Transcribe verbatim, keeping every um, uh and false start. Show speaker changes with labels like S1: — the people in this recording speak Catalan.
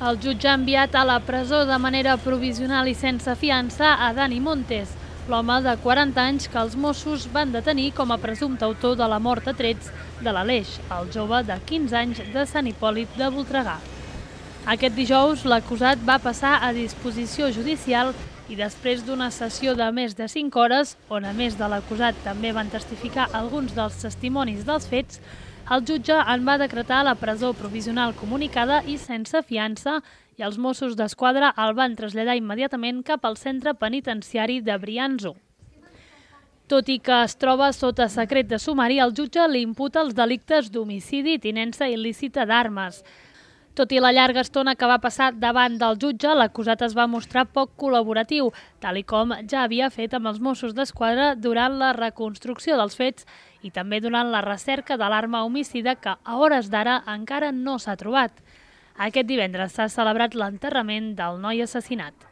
S1: El jutge ha enviat a la presó de manera provisional i sense fiança a Dani Montes, l'home de quaranta anys que els Mossos van detenir com a presumpte autor de la mort a trets de l'Aleix, el jove de quinze anys de Sant Hipòlit de Voltregà. Aquest dijous, l'acusat va passar a disposició judicial i després d'una sessió de més de cinc hores, on a més de l'acusat també van testificar alguns dels testimonis dels fets, el jutge en va decretar la presó provisional comunicada i sense fiança i els Mossos d'Esquadra el van traslladar immediatament cap al centre penitenciari de Brianço. Tot i que es troba sota secret de sumari, el jutge li imputa els delictes d'homicidi i tinença il·lícita d'armes. Tot i la llarga estona que va passar davant del jutge, l'acusat es va mostrar poc col·laboratiu, tal i com ja havia fet amb els Mossos d'Esquadra durant la reconstrucció dels fets i també durant la recerca de l'arma homicida que a hores d'ara encara no s'ha trobat. Aquest divendres s'ha celebrat l'enterrament del noi assassinat.